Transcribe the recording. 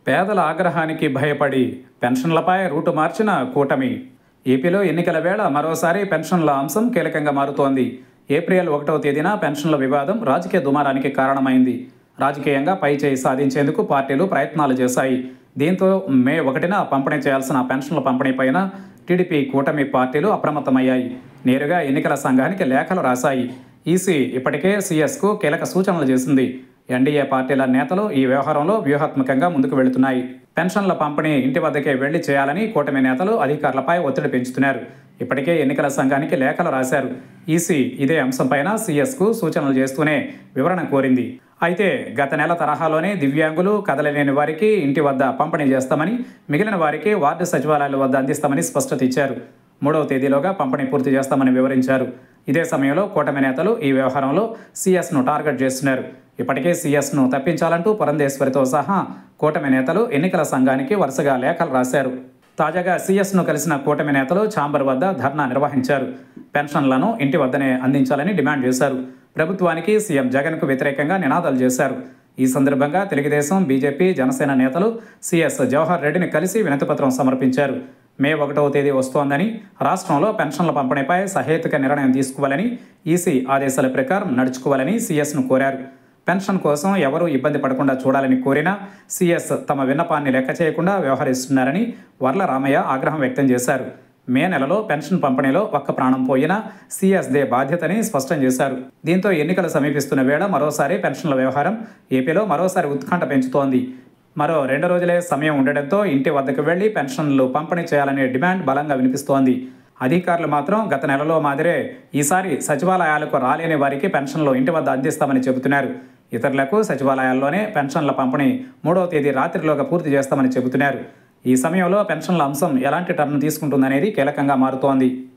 పేదల ఆగ్రహానికి భయపడి పెన్షన్లపై రూటు మార్చిన కూటమి. ఏపీలో ఎన్నికల వేళ మరోసారి పెన్షన్ల అంశం కీలకంగా మారుతోంది. ఏప్రిల్ 1వ తేదీన పెన్షన్ల వివాదం రాజకీయ దుమారానికి కారణమైంది. రాజకీయంగా పైచేయి సాధించేందుకు పార్టీలు ప్రయత్నాలు చేశాయి. దీంతో మే 1న పంపిణీ చేయాల్సిన పెన్షన్ల పంపిణీపైన టీడీపీ కూటమి పార్టీలు అప్రమత్తమయ్యాయి. నేరుగా ఎన్నికల సంఘానికి లేఖలు రాశాయి. ఈసీ ఇప్పటికే సీఎస్కు కీలక సూచనలు చేసింది. ఎన్డీఏ పార్టీల నేతలు ఈ వ్యవహారంలో వ్యూహాత్మకంగా ముందుకు వెళుతున్నాయి. పెన్షన్ల పంపిణీ ఇంటి వద్దకే వెళ్లి చేయాలని కూటమి నేతలు అధికారులపై ఒత్తిడి పెంచుతున్నారు. ఇప్పటికే ఎన్నికల సంఘానికి లేఖలు రాశారు. ఈసీ ఇదే అంశంపైన సీఎస్కు సూచనలు చేస్తూనే వివరణ కోరింది. అయితే గత నెల తరహాలోనే దివ్యాంగులు, కదలలేని వారికి ఇంటి వద్ద పంపిణీ చేస్తామని, మిగిలిన వారికి వార్డు సచివాలయాల వద్ద అందిస్తామని స్పష్టత ఇచ్చారు. 3వ తేదీలోగా పంపిణీ పూర్తి చేస్తామని వివరించారు. ఇదే సమయంలో కూటమి నేతలు ఈ వ్యవహారంలో సీఎస్ను టార్గెట్ చేస్తున్నారు. ఇప్పటికే సీఎస్ను తప్పించాలంటూ పురంధేశ్వరితో సహా కూటమి నేతలు ఎన్నికల సంఘానికి వరుసగా లేఖలు రాశారు. తాజాగా సీఎస్ను కలిసిన కూటమి నేతలు ఛాంబర్ వద్ద ధర్నా నిర్వహించారు. పెన్షన్లను ఇంటి వద్దనే అందించాలని డిమాండ్ చేశారు. ప్రభుత్వానికి సీఎం జగన్కు వ్యతిరేకంగా నినాదాలు చేశారు. ఈ సందర్భంగా తెలుగుదేశం, బీజేపీ, జనసేన నేతలు సీఎస్ జవహర్ రెడ్డిని కలిసి వినతిపత్రం సమర్పించారు. మే 1వ తేదీ వస్తోందని, రాష్ట్రంలో పెన్షన్ల పంపిణీపై సహేతుక నిర్ణయం తీసుకోవాలని, ఈసీ ఆదేశాల ప్రకారం నడుచుకోవాలని సీఎస్ను కోరారు. పెన్షన్ కోసం ఎవరూ ఇబ్బంది పడకుండా చూడాలని కోరినా సీఎస్ తమ విన్నపాన్ని లెక్క చేయకుండా వ్యవహరిస్తున్నారని వర్ల రామయ్య ఆగ్రహం వ్యక్తం చేశారు. మే నెలలో పెన్షన్ పంపిణీలో ఒక్క ప్రాణం పోయినా సీఎస్దే బాధ్యతని స్పష్టం చేశారు. దీంతో ఎన్నికలు సమీపిస్తున్న వేళ మరోసారి పెన్షన్ల వ్యవహారం ఏపీలో మరోసారి ఉత్కంఠ పెంచుతోంది. మరో 2 రోజులే సమయం ఉండడంతో ఇంటి వద్దకు వెళ్లి పెన్షన్లు పంపిణీ చేయాలనే డిమాండ్ బలంగా వినిపిస్తోంది. అధికారులు మాత్రం గత నెలలో మాదిరే ఈసారి సచివాలయాలకు రాలేని వారికి పెన్షన్లు ఇంటి వద్ద అందిస్తామని చెబుతున్నారు. ఇతరులకు సచివాలయాల్లోనే పెన్షన్ల పంపిణీ 3వ తేదీ రాత్రిలోగా పూర్తి చేస్తామని చెబుతున్నారు. ఈ సమయంలో పెన్షన్ల అంశం ఎలాంటి టర్న్ తీసుకుంటుందనేది కీలకంగా మారుతోంది.